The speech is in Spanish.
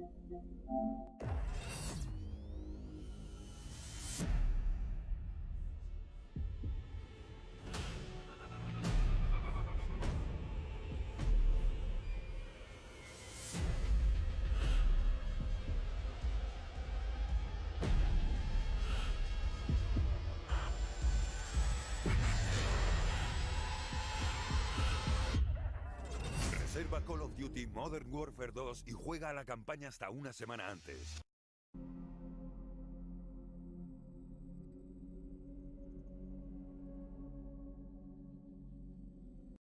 Reserva Call of Duty Modern Warfare 2 y juega a la campaña hasta una semana antes.